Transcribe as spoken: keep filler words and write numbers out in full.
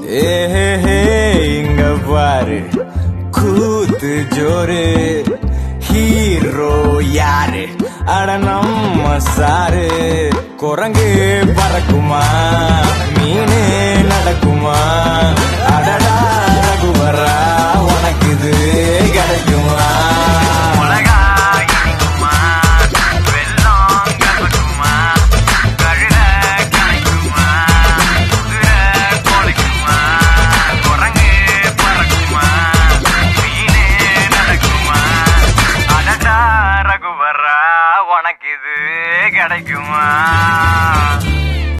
ஏஹே இங்க பாரு கூத்து ஜோரு ஹீரோ யாரு அட நம்ம சாரு குரங்கு பறக்குமா மீனு நடக்குமா அடடா ரகுவரா உனக்கு இது கிடைக்குமா